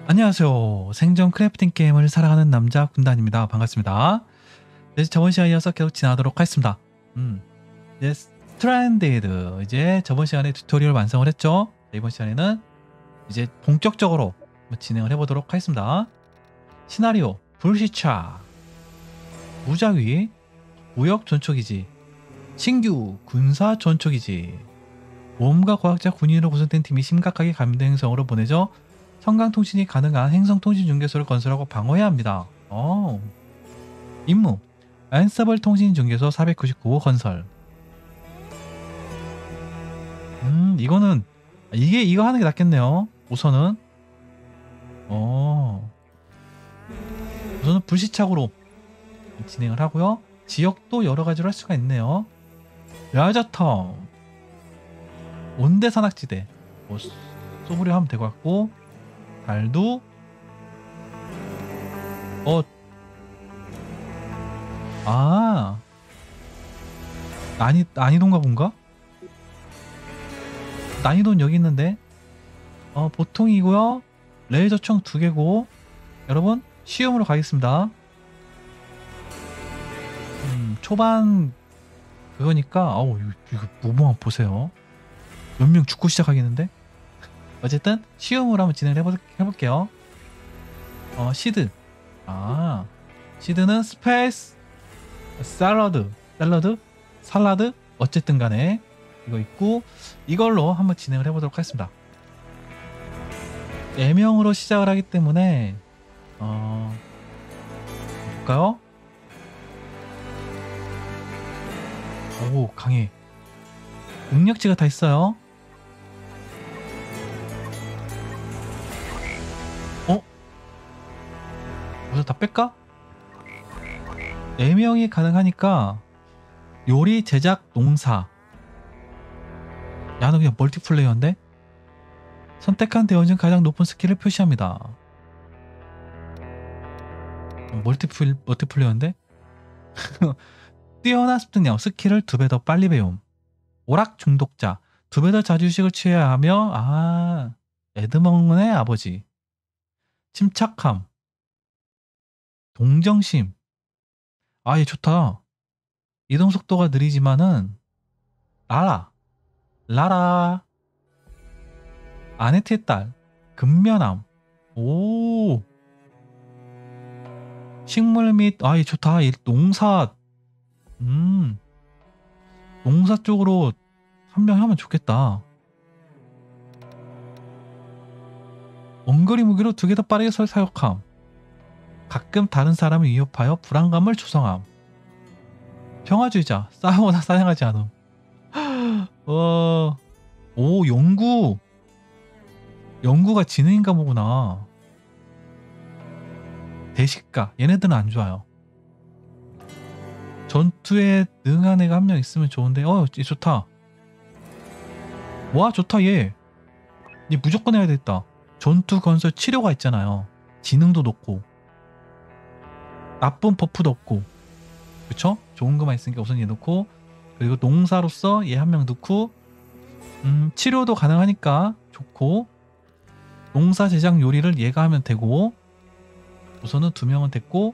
안녕하세요. 생존 크래프팅 게임을 사랑하는 남자 군단입니다. 반갑습니다. 네, 저번 시간에 이어서 계속 진행하도록 하겠습니다. 이제 스트랜디드 이제 저번 시간에 튜토리얼 완성을 했죠. 이번 시간에는 이제 본격적으로 진행을 해보도록 하겠습니다. 시나리오 불시차 무작위 무역 전초기지 신규 군사 전초기지 모험가 과학자 군인으로 구성된 팀이 심각하게 감염된 행성으로 보내져 청강통신이 가능한 행성통신 중개소를 건설하고 방어해야 합니다. 임무 앤서블 통신 중개소 499호 건설. 이거는 이거 하는 게 낫겠네요. 우선은 우선은 불시착으로 진행을 하고요. 지역도 여러 가지로 할 수가 있네요. 라저텀 온대 산악지대 쏘부려 하면 될 것 같고, 달도 난이도인가 본가? 난이도는 여기 있는데 보통이고요. 레이저총 2개고 여러분 쉬움으로 가겠습니다. 초반 그거니까 이거 뭐만 보세요. 몇 명 죽고 시작하겠는데? 어쨌든 쉬움으로 한번 진행을 해볼게요. 시드 시드는 스페이스 살라드 어쨌든 간에 이거 있고 이걸로 한번 진행을 해보도록 하겠습니다. 4명으로 시작을 하기 때문에 볼까요? 오 강해. 능력치가 다 있어요. 우선 다 뺄까? 4명이 가능하니까 요리, 제작, 농사. 야, 너 그냥 멀티플레이어인데? 선택한 대원 중 가장 높은 스킬을 표시합니다. 멀티플레이어인데? 뛰어난 습득력, 스킬을 2배 더 빨리 배움. 오락 중독자, 2배 더 자주 휴식을 취해야 하며, 에드먼의 아버지. 침착함, 동정심. 얘 좋다. 이동 속도가 느리지만은 라라 아네트의 딸 근면함. 오 식물 및 얘 좋다. 얘 농사 농사 쪽으로 한 명 하면 좋겠다. 원거리 무기로 2개 더 빠르게 사격함. 가끔 다른 사람을 위협하여 불안감을 조성함. 평화주의자 싸우거나 사냥하지 않음. 연구가 지능인가 보구나. 대식가 얘네들은 안 좋아요. 전투에 능한 애가 한 명 있으면 좋은데 얘 좋다. 와 좋다. 얘 무조건 해야 되겠다. 전투 건설 치료가 있잖아요. 지능도 높고 나쁜 버프도 없고, 그쵸? 좋은 것만 있으니까 우선 얘 넣고, 그리고 농사로서 얘 한 명 넣고, 치료도 가능하니까 좋고, 농사 제작 요리를 얘가 하면 되고, 우선은 2명은 됐고,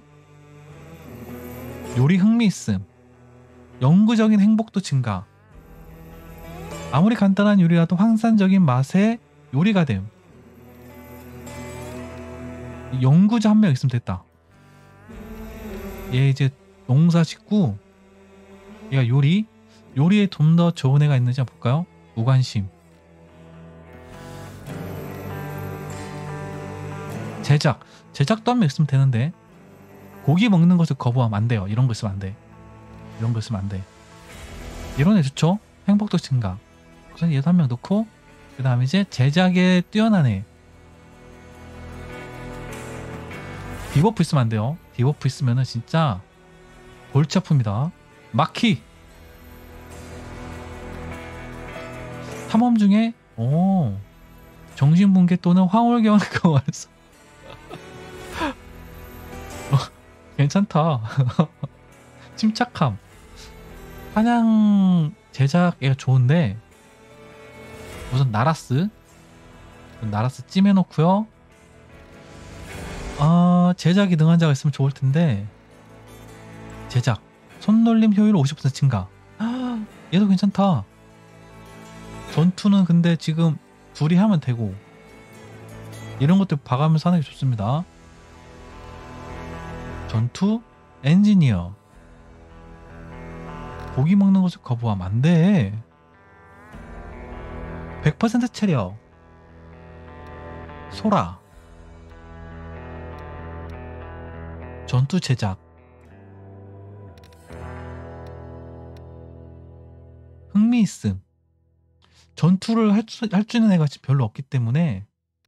요리 흥미 있음, 영구적인 행복도 증가. 아무리 간단한 요리라도 환상적인 맛의 요리가 됨. 연구자 한 명 있으면 됐다. 얘 이제 농사 짓고, 얘가 요리에 좀 더 좋은 애가 있는지 한번 볼까요? 무관심. 제작도 한 명 있으면 되는데, 고기 먹는 것을 거부하면 안 돼요. 이런 거 있으면 안 돼. 이런 애 좋죠? 행복도 증가. 우선 얘도 한 명 넣고, 그 다음에 이제 제작에 뛰어난 애. 디버프 있으면 안 돼요. 디버프 있으면은 진짜 골치 아픕니다. 마키. 탐험 중에 정신붕괴 또는 황홀경을 경험했어. 괜찮다. 침착함. 사냥 제작 얘가 좋은데 우선 나라스 찜해놓고요. 제작이 능한 자가 있으면 좋을 텐데. 제작. 손놀림 효율 50% 증가. 얘도 괜찮다. 전투는 근데 지금 둘이 하면 되고. 이런 것들 봐가면서 하는 게 좋습니다. 전투 엔지니어. 고기 먹는 것을 거부함. 안 돼. 100% 체력. 소라. 전투 제작. 흥미 있음. 전투를 할 수 있는 애가 별로 없기 때문에.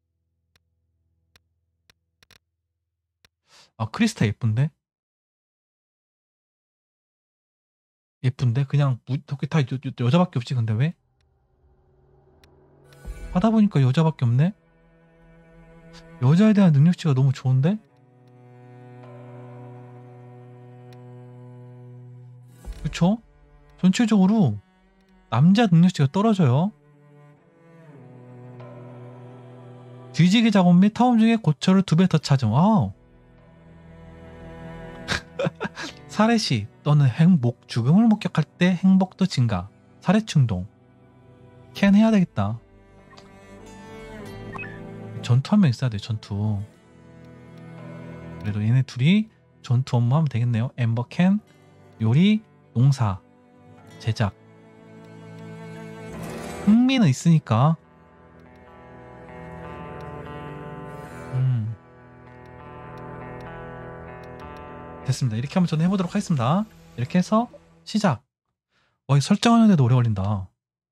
크리스타 예쁜데? 예쁜데? 그냥 저기 다 여자밖에 없지. 근데 왜? 하다 보니까 여자밖에 없네? 여자에 대한 능력치가 너무 좋은데? 그쵸? 전체적으로 남자 능력치가 떨어져요. 뒤지기 작업 및 타운 중에 고철을 2배 더 찾음. 와우. 살해시 또는 죽음을 목격할 때 행복도 증가. 살해 충동. 캔 해야 되겠다. 전투 한 명 있어야 돼. 전투. 그래도 얘네 둘이 전투 업무하면 되겠네요. 엠버 캔, 요리, 농사, 제작. 흥미는 있으니까. 됐습니다. 이렇게 한번 저는 해보도록 하겠습니다. 이렇게 해서 시작. 와, 이거 설정하는데도 오래 걸린다.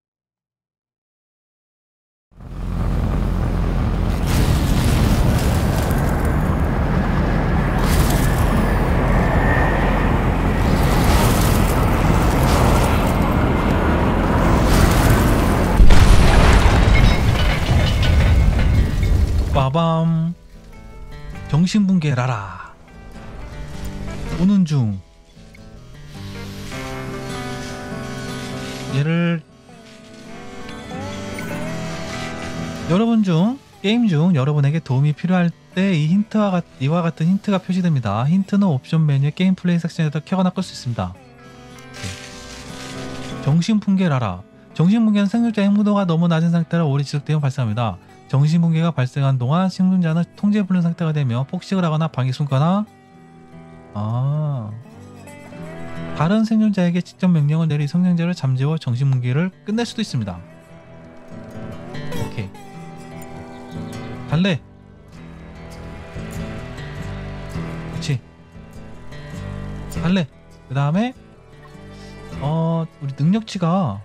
빠밤. 정신붕괴라라. 오는 중. 얘를 게임 중 여러분에게 도움이 필요할 때 이와 같은 힌트가 표시됩니다. 힌트는 옵션 메뉴의 게임 플레이 섹션에서 켜거나 끌 수 있습니다. 정신붕괴라라. 정신붕괴는 생존자의 행동도가 너무 낮은 상태라 오래 지속되면 발생합니다. 정신붕괴가 발생한 동안 생존자는 통제불능 상태가 되며 폭식을 하거나 방에 숨거나 다른 생존자에게 직접 명령을 내리 생존자를 잠재워 정신붕괴를 끝낼 수도 있습니다. 오케이. 달래. 그렇지. 달래. 그 다음에 우리 능력치가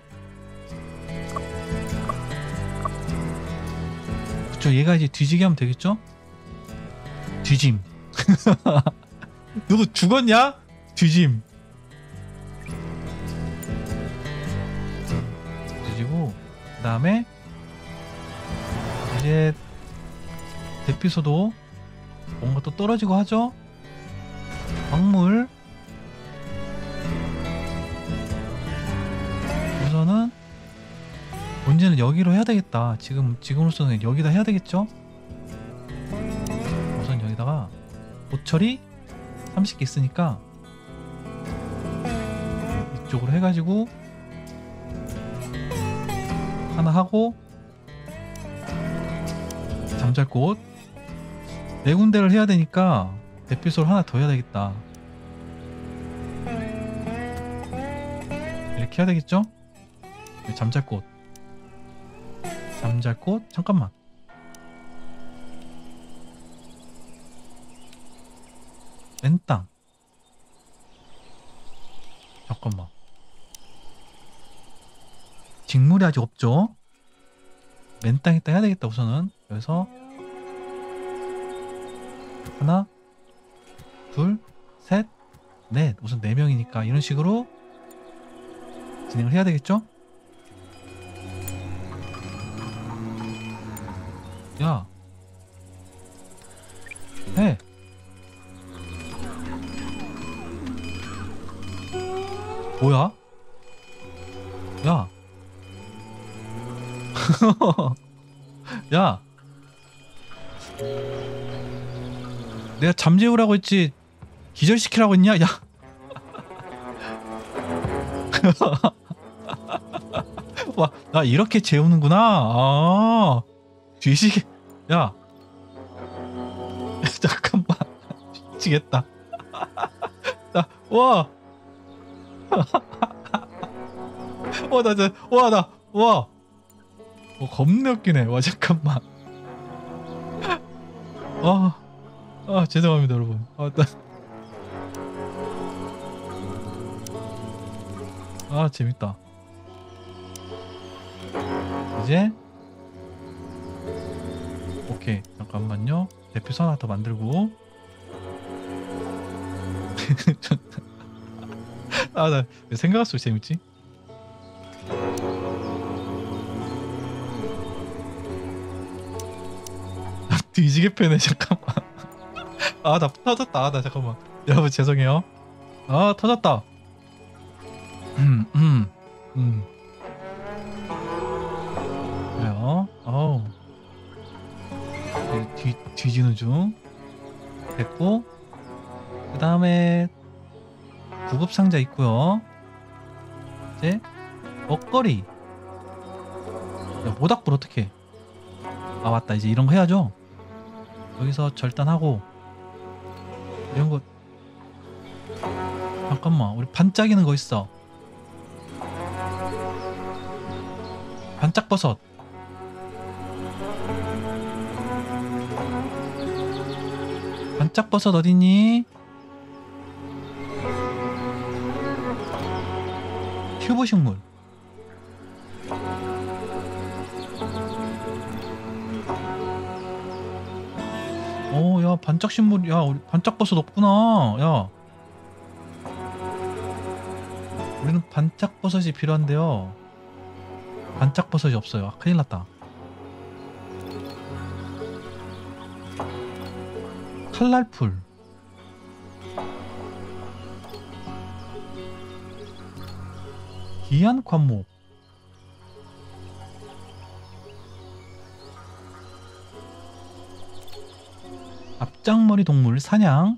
그쵸. 얘가 이제 뒤지게 하면 되겠죠? 뒤짐. 누구 죽었냐? 뒤짐. 뒤지고 그 다음에 이제 대피소도 뭔가 또 떨어지고 하죠? 광물. 우선은 문제는 여기로 해야 되겠다. 지금으로서는 여기다 해야 되겠죠? 우선 여기다가 고철이 30개 있으니까 이쪽으로 해가지고 하나 하고 잠잘꽃 4군데를 해야 되니까 대피소를 하나 더 해야 되겠다. 이렇게 해야 되겠죠? 잠잘꽃 잠깐만. 맨땅 잠깐만. 직물이 아직 없죠? 맨땅 있다 해야 되겠다. 우선은 여기서 하나 둘 셋 넷. 우선 4명이니까 이런 식으로 진행을 해야 되겠죠? 야 해. 뭐야? 야. 야. 내가 잠재우라고 했지 기절시키라고 했냐? 야. 와, 나 이렇게 재우는구나. 아, 뒤지게. 야. 잠깐만. 미치겠다. 나, 와. 와, 와. 겁나 웃기네. 와, 잠깐만. 죄송합니다, 여러분. 재밌다. 이제 오케이, 잠깐만요. 대표선 하나 더 만들고. 나 생각할수록 재밌지? 뒤지게 패네. 잠깐만. 나 터졌다. 나 잠깐만. 여러분 죄송해요. 터졌다. 그래요. 뒤지는 중. 됐고, 그 다음에 구급 상자 있고요. 이제 먹거리. 야, 모닥불 어떻게? 맞다. 이제 이런 거 해야죠. 여기서 절단하고 이런 거. 잠깐만, 우리 반짝이는 거 있어. 반짝버섯. 반짝버섯 어딨니? 큐브 식물. 야, 반짝 식물. 야, 우리 반짝버섯 없구나. 야, 우리는 반짝버섯이 필요한데요. 반짝버섯이 없어요. 큰일 났다. 칼날풀. 기한 관목. 앞장머리 동물 사냥.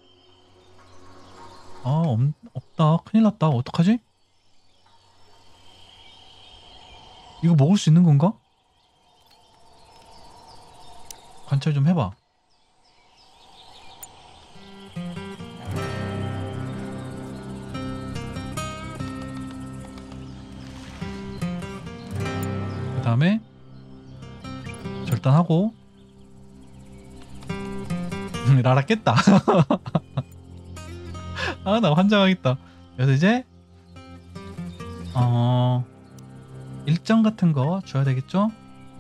없다. 큰일 났다. 어떡하지? 이거 먹을 수 있는 건가? 관찰 좀 해봐. 그 다음에 절단하고. 라라 깼다. 나 환장하겠다. 그래서 이제 일정 같은 거 줘야 되겠죠?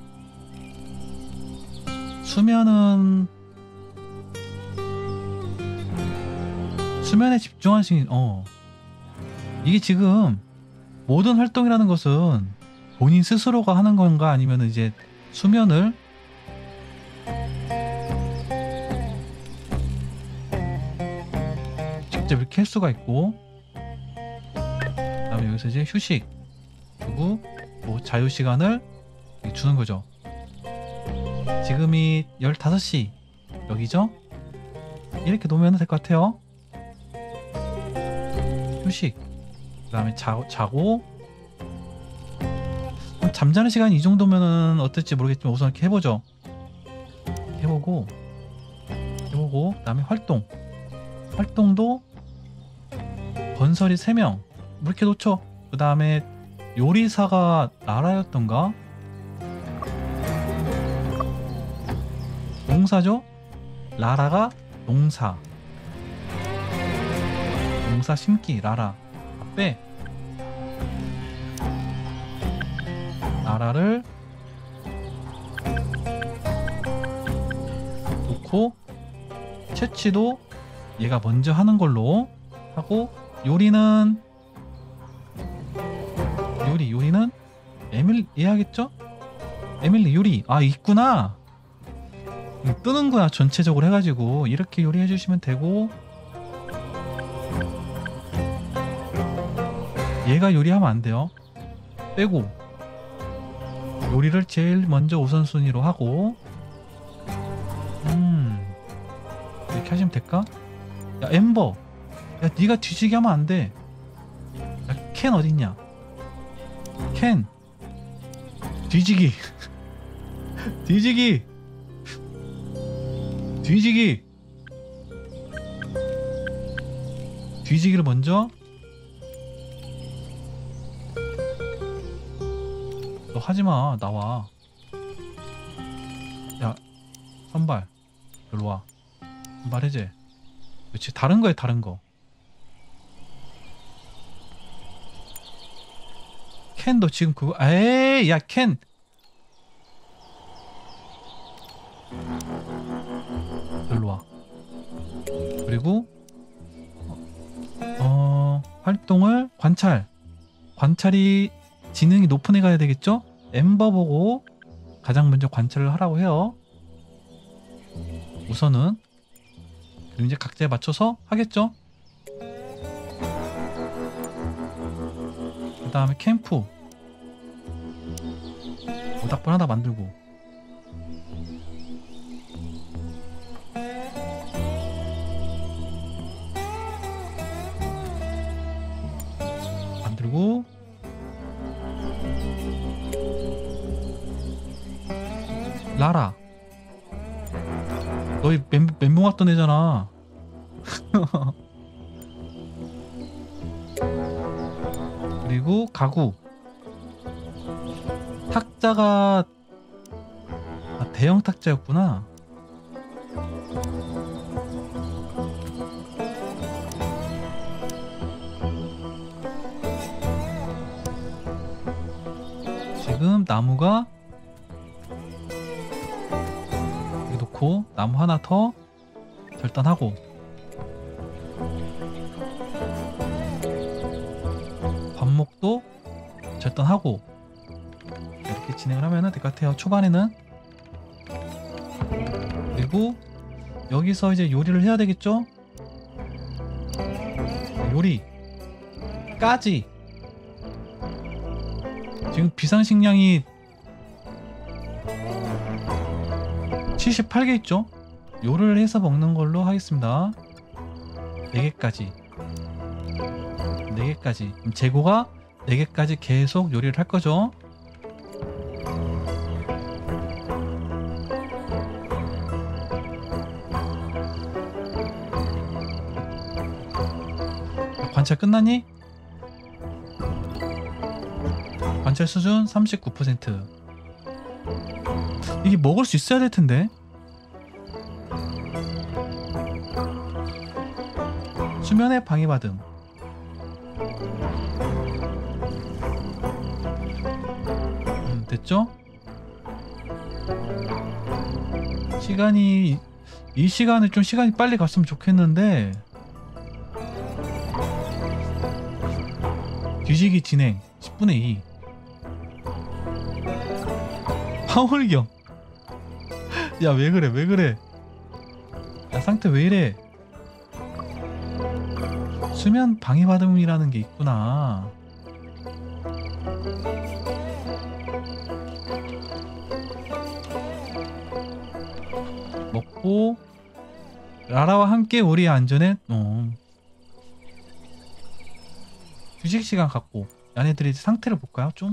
수면에 집중할 수 있는. 이게 지금 모든 활동이라는 것은 본인 스스로가 하는 건가, 아니면 이제 수면을 직접 이렇게 할 수가 있고, 그다음에 여기서 이제 휴식 주고 뭐 자유시간을 주는 거죠. 지금이 15시 여기죠? 이렇게 놓으면 될 것 같아요. 휴식, 그 다음에 자고. 잠자는 시간이 이 정도면은 어떨지 모르겠지만 우선 이렇게 해보죠. 해보고 그 다음에 활동도 건설이 3명 이렇게 놓죠. 그 다음에 요리사가 나라였던가? 농사죠? 라라가 농사 심기. 라라 빼. 라라를 놓고, 채취도 얘가 먼저 하는 걸로 하고, 요리는 에밀리 해야겠죠? 에밀리 요리. 있구나. 뜨는구나. 전체적으로 해가지고 이렇게 요리해 주시면 되고, 얘가 요리하면 안 돼요. 빼고 요리를 제일 먼저 우선순위로 하고, 이렇게 이렇게 하시면 될까? 야 엠버, 야 네가 뒤지게 하면 안 돼. 야 켄 어딨냐? 켄 뒤지기. 뒤지기. 뒤지기. 뒤지기를 먼저. 너 하지마. 나와. 야 선발 일로와. 선발해제. 그렇지. 다른 거에 다른 거. 켄 너 지금 그거 에이 야 켄 일로와. 그리고 활동을 관찰이 지능이 높은 애 가야 되겠죠? 엠버 보고 가장 먼저 관찰을 하라고 해요. 우선은. 그리고 이제 각자에 맞춰서 하겠죠? 그 다음에 캠프 모닥불 하나 만들고, 라라 너희 멘붕 왔던 애잖아. 그리고 가구 탁자가 대형 탁자였구나. 지금 나무가 여기 놓고 나무 하나 더 절단하고, 관목도 절단하고, 이렇게 진행을 하면 될 것 같아요. 초반에는. 그리고 여기서 이제 요리를 해야 되겠죠? 요리까지. 지금 비상식량이 78개 있죠? 요리를 해서 먹는 걸로 하겠습니다. 4개까지. 4개까지. 그럼 재고가 4개까지 계속 요리를 할 거죠? 관찰 끝났니? 관찰 수준 39%. 이게 먹을 수 있어야 될 텐데. 수면에 방해받음. 됐죠? 시간이, 이 시간에 좀 시간이 빨리 갔으면 좋겠는데. 뒤지기 진행 10분의 2. 황홀경. 야 왜 그래 왜 그래. 야 상태 왜 이래. 수면 방해받음이라는 게 있구나. 먹고 라라와 함께 우리의 안전에 휴식 시간 갖고. 얘네들이 상태를 볼까요? 좀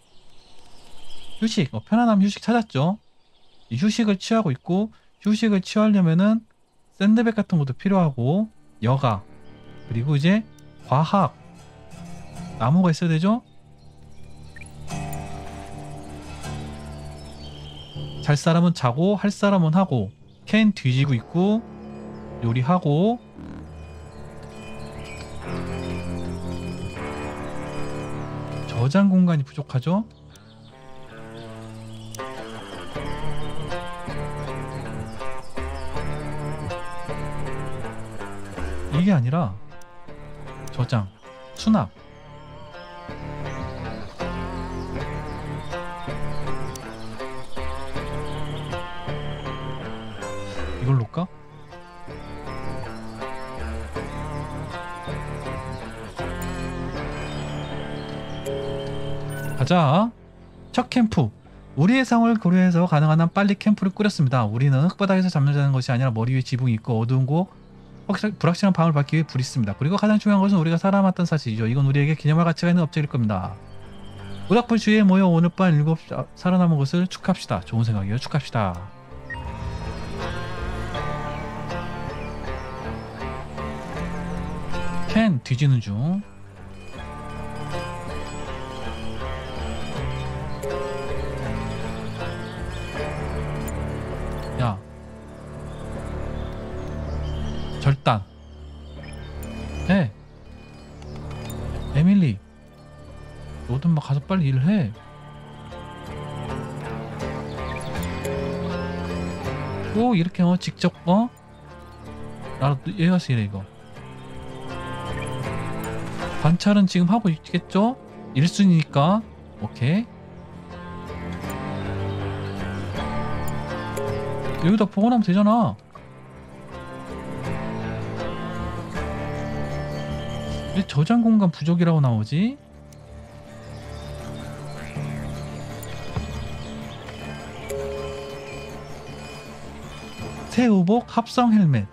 휴식, 편안함 휴식 찾았죠? 이 휴식을 취하고 있고, 휴식을 취하려면은 샌드백 같은 것도 필요하고, 여가, 그리고 이제 과학, 나무가 있어야 되죠? 잘 사람은 자고 할 사람은 하고. 캔 뒤지고 있고, 요리하고. 저장 공간이 부족하죠? 이게 아니라 저장, 수납. 이걸 놓을까? 가자. 첫 캠프. 우리의 상황을 고려해서 가능한 한 빨리 캠프를 꾸렸습니다. 우리는 흙바닥에서 잠자는 것이 아니라 머리 위에 지붕이 있고 어두운 곳 불확실한 방을 밝기 위해 불이 있습니다. 그리고 가장 중요한 것은 우리가 살아남았던 사실이죠. 이건 우리에게 기념할 가치가 있는 업적일 겁니다. 모닥불 주위에 모여 오늘 밤 7시 살아남은 것을 축하합시다. 좋은 생각이에요. 축하합시다. 캔 뒤지는 중. 야, 절단. 해. 에밀리, 너도 막 가서 빨리 일을 해. 꼭 이렇게 직접 나도 얘 가서 일해 이거. 관찰은 지금 하고 있겠죠? 1순위니까 오케이. 여기다 복원하면 되잖아. 왜 저장 공간 부족이라고 나오지? 새 의복 합성 헬멧.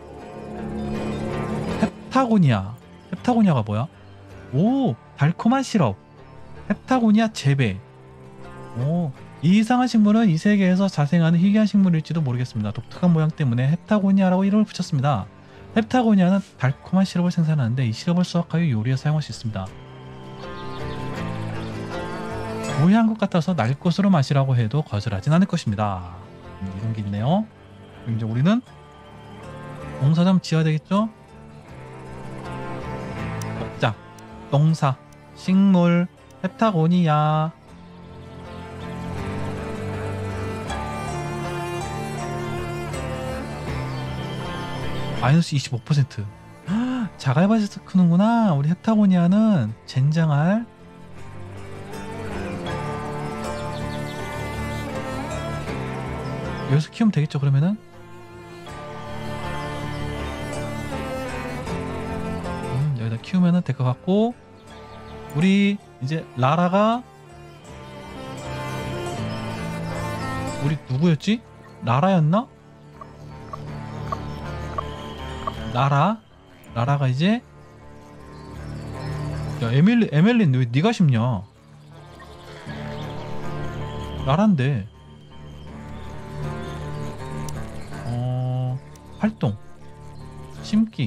헵타고니아. 헵타고니아가 뭐야? 오, 달콤한 시럽. 헵타고니아 재배. 오, 이 이상한 식물은 이 세계에서 자생하는 희귀한 식물일지도 모르겠습니다. 독특한 모양 때문에 헵타고니아라고 이름을 붙였습니다. 헵타고니아는 달콤한 시럽을 생산하는데 이 시럽을 수확하여 요리에 사용할 수 있습니다. 무해한 것 같아서 날 것으로 마시라고 해도 거절하진 않을 것입니다. 이런 게 있네요. 그럼 이제 우리는 농사좀 지어야 되겠죠? 자, 농사, 식물, 헵타고니아. 마이너스 25%. 자갈밭에서 크는구나. 우리 헵타고니아는 젠장할. 여기서 키우면 되겠죠 그러면은? 여기다 키우면은 될 것 같고, 우리 이제 라라가, 우리 누구였지? 라라였나? 라라가 이제, 야 에멜린 왜 네가 심냐? 라란데. 활동, 심기.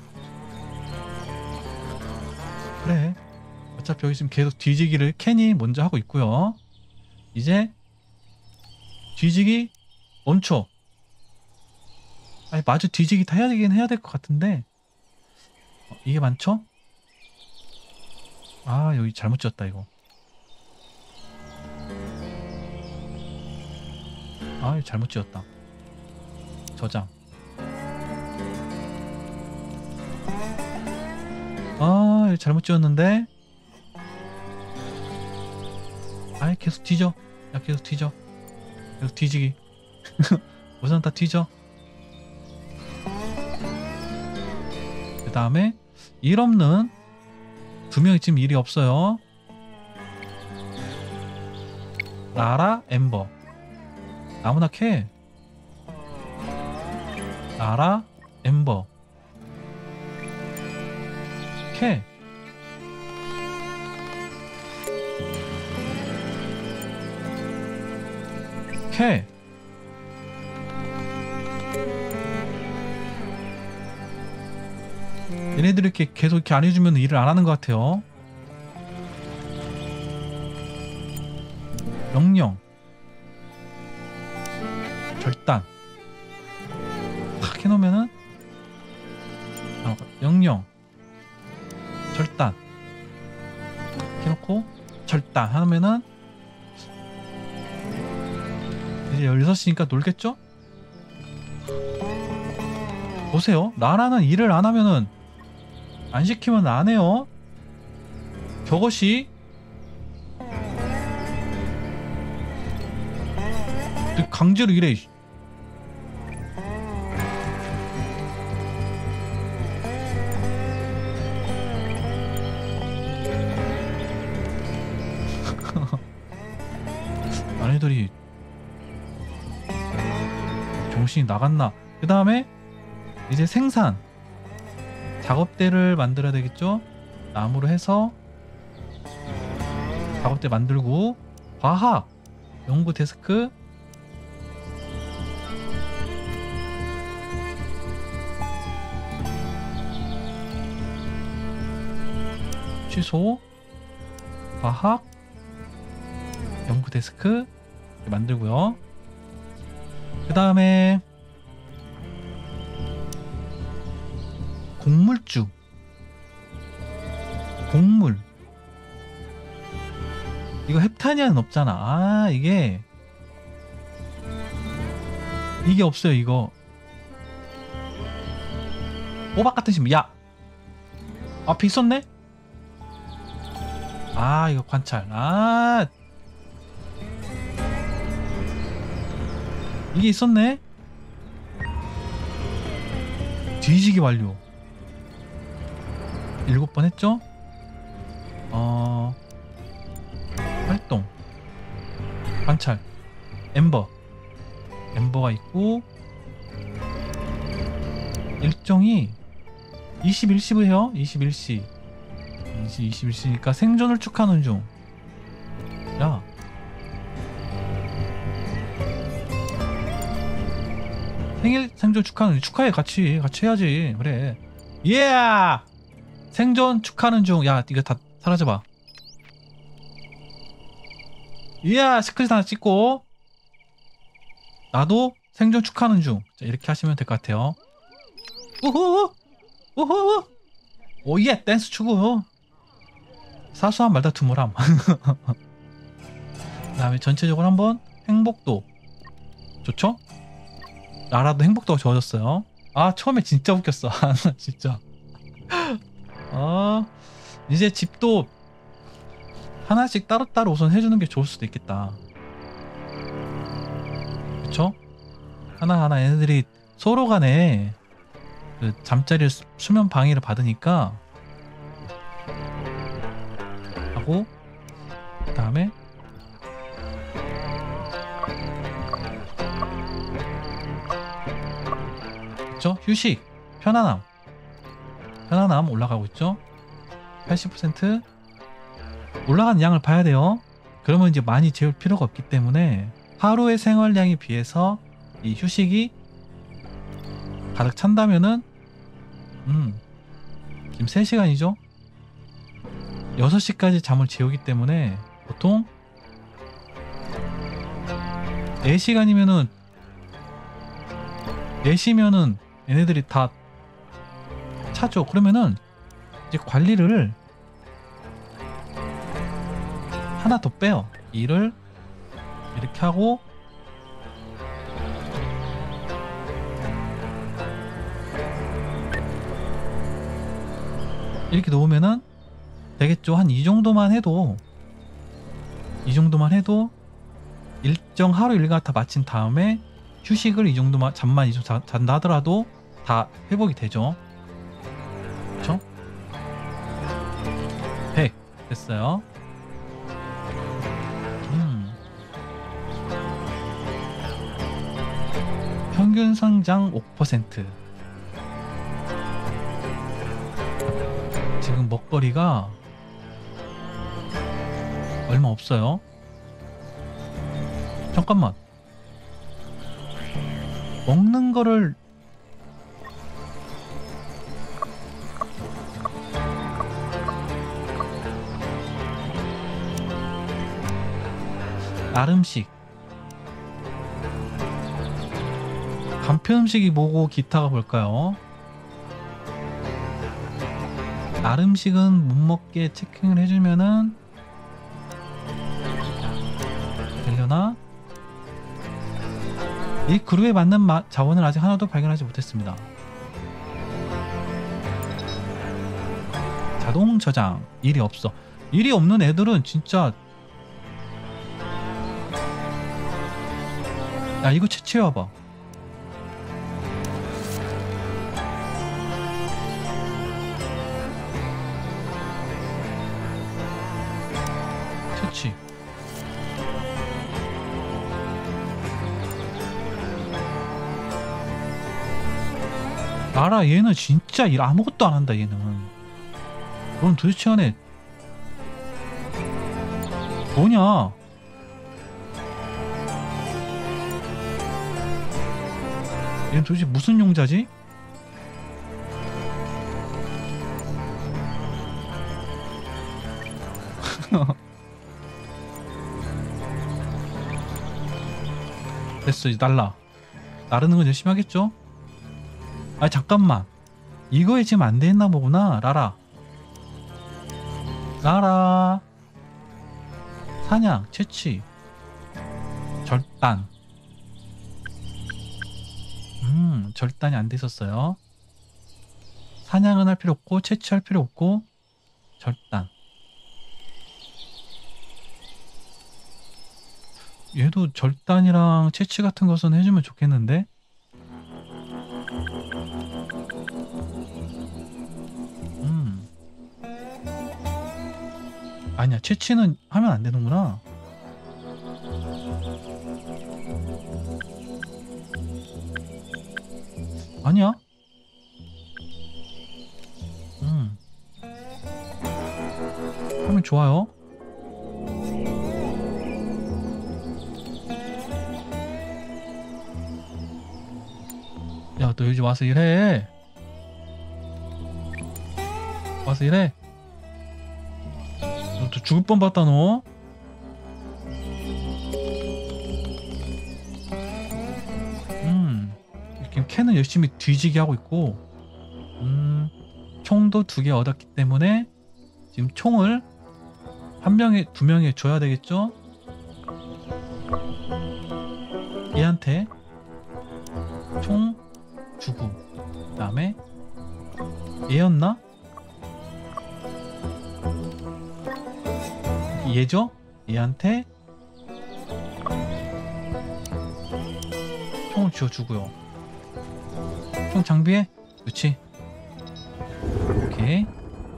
그래, 어차피 여기 지금 계속 뒤지기를 캔이 먼저 하고 있고요. 이제 뒤지기 멈춰. 아니 마주 뒤지기 다 해야 되긴 해야 될 것 같은데, 이게 많죠? 아, 여기 잘못 지었다 이거. 아, 이거 잘못 지었다. 저장. 아, 이거 잘못 지었는데. 아이, 계속 뒤져. 야, 계속 뒤져. 계속 뒤지기. 우선 다 뒤져. 그 다음에 일 없는 두 명이 지금 일이 없어요. 라라, 엠버. 아무나 캐. 라라, 엠버. 캐. 캐. 얘네들이 이렇게 계속 이렇게 안 해주면 일을 안 하는 것 같아요. 명령. 절단. 탁 해놓으면은, 명령. 절단. 해놓고 절단 하면은 이제 16시니까 놀겠죠? 보세요. 나라는 일을 안 하면은, 안 시키면 안 해요. 저것이 강제로 일해. 안 자네들이 정신이 나갔나. 그 다음에 이제 생산 작업대를 만들어야 되겠죠. 나무로 해서 작업대 만들고, 과학 연구 데스크, 취소, 과학 연구 데스크 만들고요. 그 다음에 곡물주, 곡물, 이거 헵타니아는 없잖아. 아, 이게 없어요. 이거 호박 같은 식물. 야, 앞에 있었네. 아, 이거 관찰. 아, 이게 있었네. 뒤지기 완료. 7번 했죠? 활동, 관찰, 엠버가 있고, 일정이 21시부 해요. 21시니까 생존을 축하하는 중. 야, 생존 축하하는 중. 축하해. 같이 해야지. 그래. 예! 생존 축하하는 중. 야, 이거 다 사라져봐. 이야, 스크린 하나 찍고, 나도 생존 축하하는 중. 자, 이렇게 하시면 될 것 같아요. 우후! 오예, 댄스 추구. 사소한 말다툼을 함. 그 다음에 전체적으로 한번 행복도. 좋죠? 나라도 행복도가 좋아졌어요. 아, 처음에 진짜 웃겼어. 진짜. 이제 집도 하나씩 따로따로 우선 해주는 게 좋을 수도 있겠다. 그쵸? 하나하나 얘네들이 서로 간에 그 잠자리 수면 방해를 받으니까 하고, 그 다음에 그쵸? 휴식, 편안함 올라가고 있죠? 80% 올라가는 양을 봐야 돼요. 그러면 이제 많이 재울 필요가 없기 때문에 하루의 생활량에 비해서 이 휴식이 가득 찬다면은 지금 3시간이죠? 6시까지 잠을 재우기 때문에 보통 4시간이면은 4시면은 얘네들이 다 차죠. 그러면은 이제 관리를 하나 더 빼요. 일을 이렇게 하고, 이렇게 놓으면은 되겠죠. 한 이 정도만 해도 일정 하루 일과 다 마친 다음에 휴식을 이 정도만, 잠만 이 정도 잔다 하더라도 다 회복이 되죠. 그쵸? 100 됐어요. 평균 성장 5%. 지금 먹거리가 얼마 없어요. 잠깐만, 먹는 거를 나름식, 간편 음식이 뭐고 기타가 뭘까요? 나름식은 못 먹게 체킹을 해주면은 되려나? 이 그루에 맞는 자원을 아직 하나도 발견하지 못했습니다. 자동 저장. 일이 없어. 일이 없는 애들은 진짜, 야, 이거 채취해와봐. 채취. 나라 얘는 진짜 일 아무것도 안 한다 얘는. 그럼 도대체 안에 뭐냐? 얘는 도대체 무슨 용자지? 됐어 이제 날라. 나르는 건 열심히 하겠죠? 아 잠깐만, 이거에 지금 안 돼있나 보구나. 라라 라라 사냥, 채취, 절단. 절단이 안 돼 있었어요. 사냥은 할 필요 없고 채취할 필요 없고 절단. 얘도 절단이랑 채취 같은 것은 해주면 좋겠는데? 아니야, 채취는 하면 안 되는구나. 아니야? 하면 좋아요. 야, 너 여기 와서 일해. 와서 일해. 너 또 죽을 뻔 봤다 너. 이렇게 캔은 열심히 뒤지게 하고 있고. 총도 2개 얻었기 때문에 지금 총을 한 명에 2명에 줘야 되겠죠? 얘한테 총 주고, 그 다음에 얘였나? 얘죠? 얘한테 총을 쥐어주고요. 총 장비에, 그렇지. 오케이.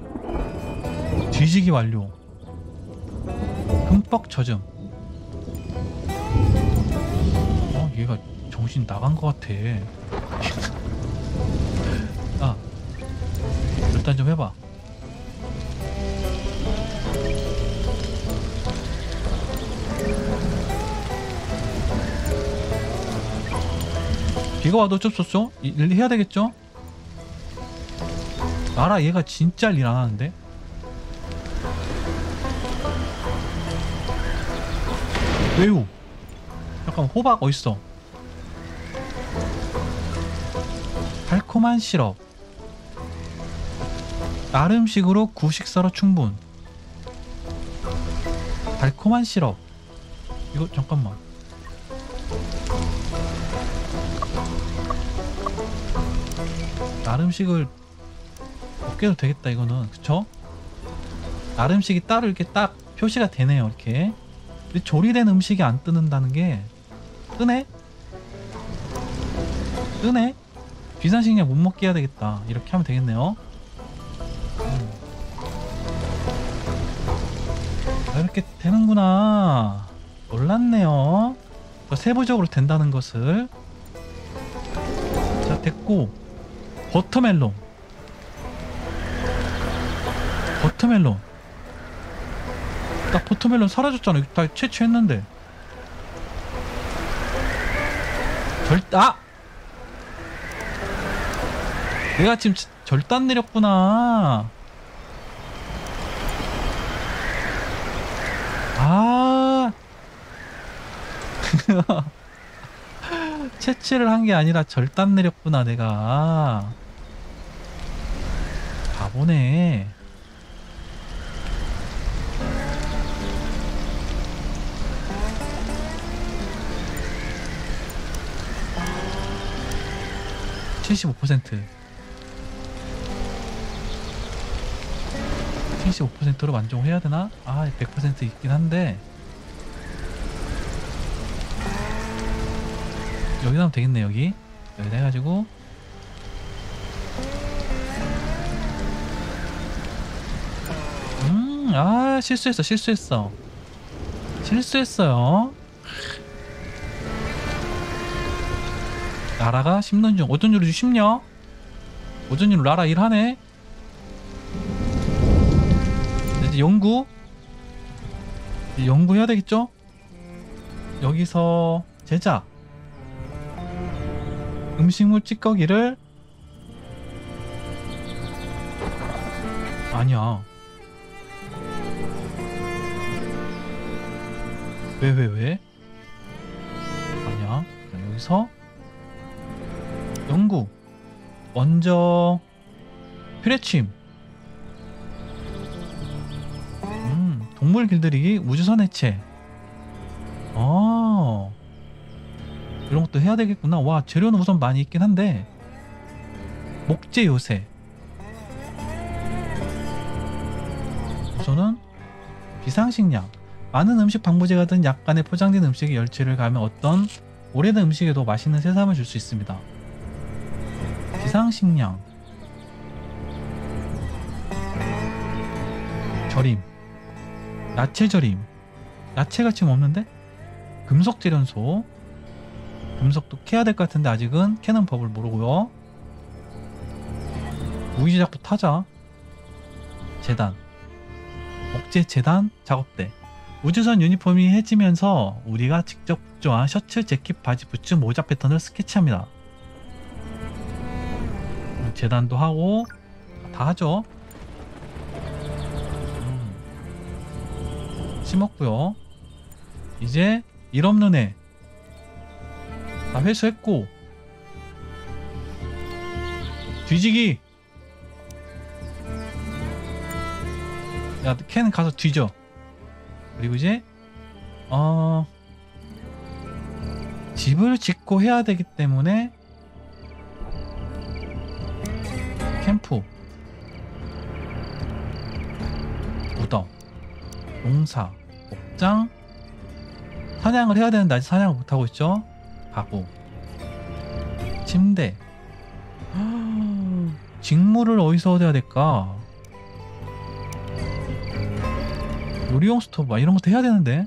뒤지기 완료. 흠뻑 젖음. 얘가 정신 나간 것 같아. 아, 일단 좀 해봐. 비가 와도 어쩔 수 없죠? 일 해야 되겠죠? 나라 얘가 진짜 일 안 하는데? 매우. 잠깐, 호박 어딨어? 달콤한 시럽. 나름식으로 구식사로 충분. 달콤한 시럽. 이거 잠깐만. 나름식을 없게도 되겠다 이거는. 그쵸? 나름식이 따로 이렇게 딱 표시가 되네요. 이렇게. 근데 조리된 음식이 안 뜨는다는 게 뜨네? 뜨네? 비산식량 못 먹게 해야 되겠다. 이렇게 하면 되겠네요. 이렇게 되는구나. 몰랐네요. 세부적으로 된다는 것을. 자, 됐고. 버터멜론. 버터멜론. 나 버터멜론 사라졌잖아. 이거 다 채취했는데. 내가 지금 절단 내렸구나. 채취를 한 게 아니라 절단 내렸구나 내가. 바보네. (75%) 75%로 만족해야 되나? 100% 있긴 한데 여기다 하면 되겠네. 여기다 해가지고 실수했어요. 나라가 심는 중. 어떤 요리 쉽냐? 오전일 라라 일하네. 이제 연구 해야 되겠죠? 여기서 제작 음식물 찌꺼기를 아니야. 왜? 아니야. 여기서 연구 먼저 피레침 동물 길들이기 우주선 해체 이런 것도 해야 되겠구나. 와 재료는 우선 많이 있긴 한데 목재 요새 우선은 비상식량 많은 음식 방부제가 든 약간의 포장된 음식에 열체를 가하면 어떤 오래된 음식에도 맛있는 새삼을 줄 수 있습니다. 비상식량 절임 야채 절임 야채가 지금 없는데? 금속 재련소 금속도 캐야 될 것 같은데 아직은 캐는 법을 모르고요. 무기 제작부터 하자. 재단 목재 재단 작업대 우주선 유니폼이 해지면서 우리가 직접 국조한 셔츠, 재킷, 바지, 부츠, 모자 패턴을 스케치합니다. 재단도 하고 다 하죠. 심었고요. 이제 일 없는 애 다 회수했고 뒤지기 야 캔 가서 뒤져. 그리고 이제 집을 짓고 해야 되기 때문에 캠프 무덤 농사 목장 사냥을 해야 되는데 아직 사냥을 못하고 있죠. 가구 침대 직무를 어디서 얻어야 될까? 요리용 스토브 이런 것도 해야 되는데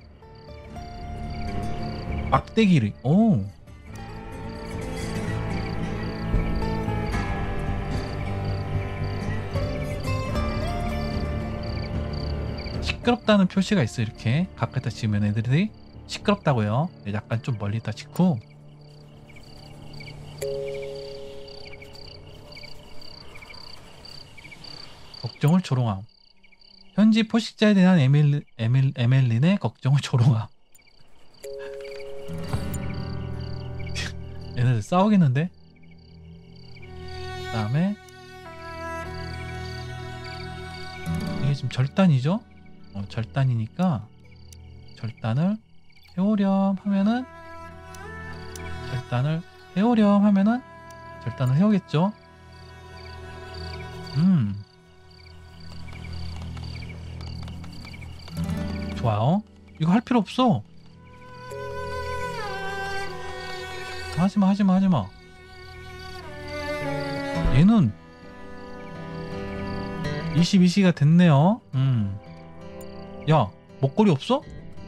막대기를 시끄럽다는 표시가 있어. 이렇게 가까이다 지으면 애들이 시끄럽다고요. 약간 좀 멀리 있다 찍고 걱정을 조롱함. 현지 포식자에 대한 에멜린의 걱정을 조롱함. 얘네들 싸우겠는데? 그 다음에 이게 지금 절단이죠? 절단이니까 절단을 해오렴 하면은 절단을 해오겠죠? 좋아요. 이거 할 필요 없어. 하지마. 얘는 22시가 됐네요. 야 먹거리 없어?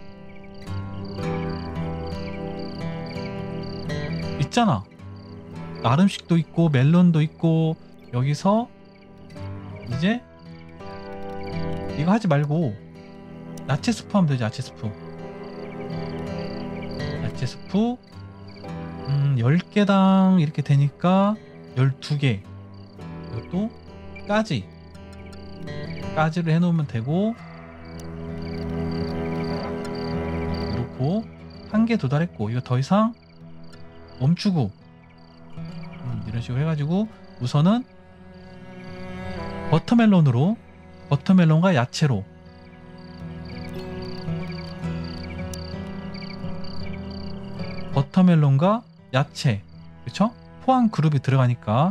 있잖아. 나름식도 있고 멜론도 있고. 여기서 이제 이거 하지 말고 야채 스프 하면 되지. 야채 스프 10개당 이렇게 되니까 12개. 이것도 까지를 해놓으면 되고 그리고 1개 도달했고 이거 더 이상 멈추고 이런 식으로 해가지고 우선은 버터멜론과 야채로 버터멜론과 야채 그쵸? 포함 그룹이 들어가니까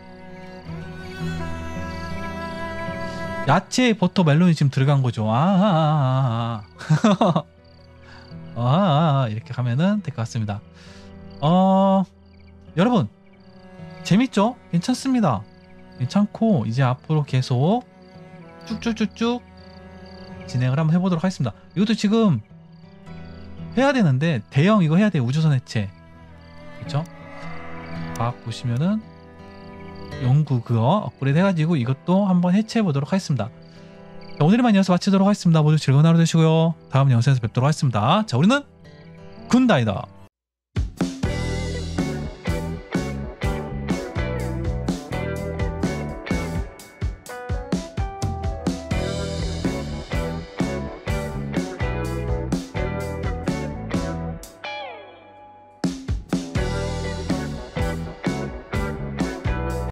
야채 버터멜론이 지금 들어간 거죠. 이렇게 가면은 될 것 같습니다. 여러분 재밌죠? 괜찮습니다. 괜찮고 이제 앞으로 계속 쭉쭉쭉쭉 진행을 한번 해보도록 하겠습니다. 이것도 지금 해야 되는데 대형 이거 해야 돼요. 우주선 해체 그쵸? 각 보시면은 연구 그거 업그레이드 해가지고 이것도 한번 해체해 보도록 하겠습니다. 자, 오늘만 이어서 마치도록 하겠습니다. 모두 즐거운 하루 되시고요. 다음 영상에서 뵙도록 하겠습니다. 자, 우리는 군단이다.